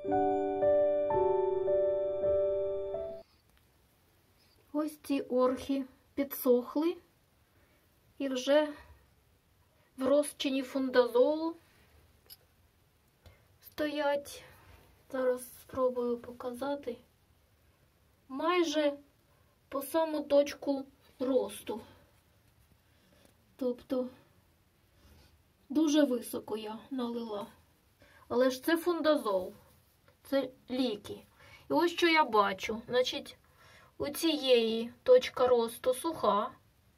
Ось ці орхи підсохли і вже в розчині фундазолу стоять. Зараз спробую показати. Майже по саму точку росту. Тобто дуже високо я налила. Але ж це фундазол. Це ліки. І ось що я бачу. Значить, у цієї точка росту суха.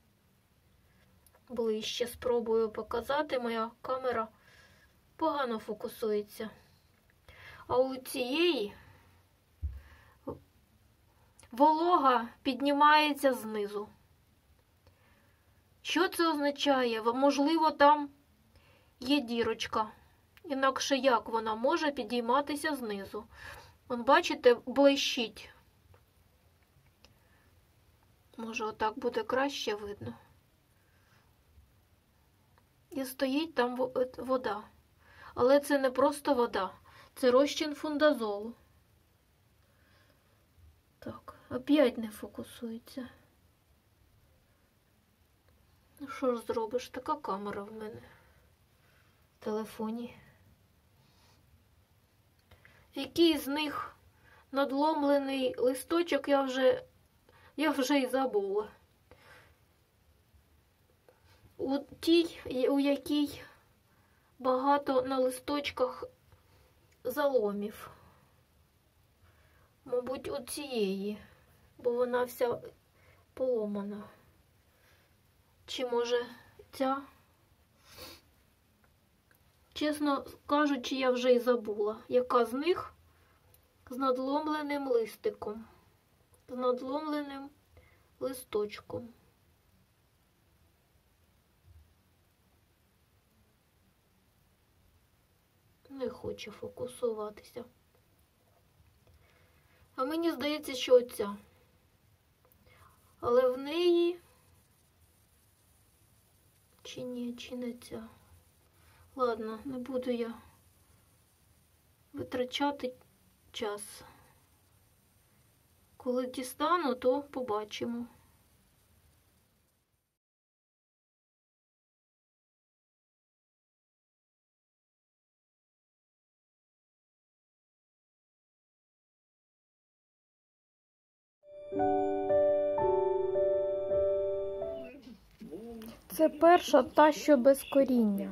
Ближче спробую показати. Моя камера погано фокусується. А у цієї волога піднімається знизу. Що це означає? Можливо, там є дірочка. Інакше як вона може підійматися знизу? Вон, бачите, блищить. Може, отак буде краще видно. І стоїть там вода. Але це не просто вода. Це розчин фундазолу. Так, опять не фокусується. Ну що ж зробиш? Така камера в мене в телефоні. Який з них надломлений листочок, я вже й забула. У якій багато на листочках заломів. Мабуть, у цієї, бо вона вся поломана. Чи може ця? Чесно кажучи, я вже й забула, яка з них з надломленим листиком, з надломленим листочком. Не хоче фокусуватися. А мені здається, що оця. Але в неї... Чи ні, чи не ця. Ладно, не буду я витрачати час. Коли дістану, то побачимо. Це перша, та, що без коріння.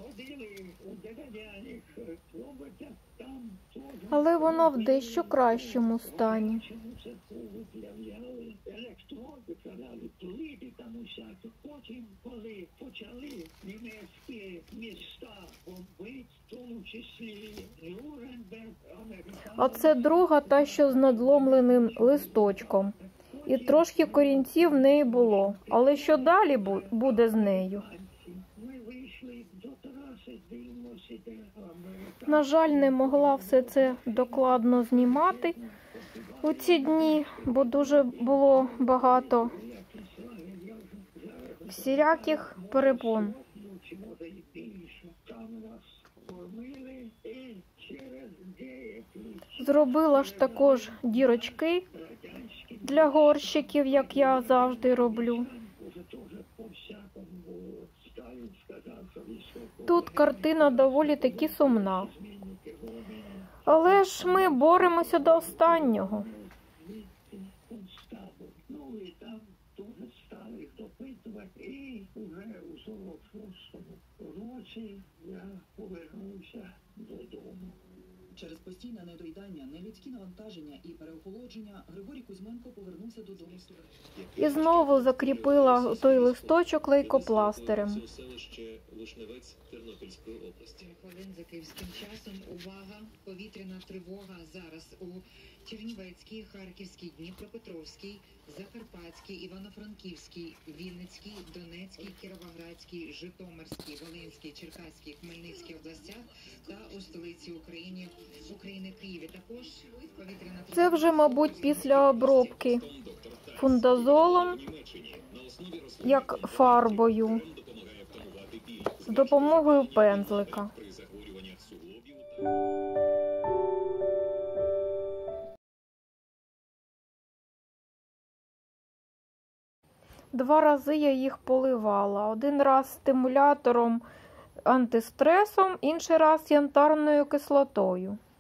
Але вона в дещо кращому стані. Потім, коли почали німецькі міста бомбити, в тому числі Нюрнберг, А це друга, та, що з надломленим листочком. І трошки корінців в неї було. Але що далі буде з нею? ми вийшли до траси, дивимося, де Америка. На жаль, не могла все це докладно знімати у ці дні, бо дуже було багато всіляких перепон. Чи може і більше. Там нас кормили і через деякий Зробила ж також дірочки радянський для горщиків, як я завжди роблю. уже теж по-всякому було. Сталін сказав, що високо Тут картина доволі таки сумна. змінники голови Але ж ми боремося до останнього. звідти концтабор. Ну і там теж стали їх допитувати. І вже у 46-му році я повернувся додому. Через постійне недоїдання, нелюдські навантаження і переохолодження Григорій Кузьменко повернувся додому. І знову закріпила той листочок лейкопластирем. Це селище Вишневець Тернопільської області. Хвилин за київським часом. Увага! Повітряна тривога зараз у Чернівецькій, Харківській, Дніпропетровській, Закарпатській, Івано-Франківській, Вінницькій, Донецькій, Кіровоградській, Житомирській, Волинській, Черкаській, Хмельницькій областях та у столиці України Києві. Також повітряна тривога. Це вже, мабуть, після обробки фундазолом, як фарбою, з допомогою пензлика. При захворюваннях суглобів 2 рази я їх поливала. 1 раз стимулятором антистресом, інший раз янтарною кислотою.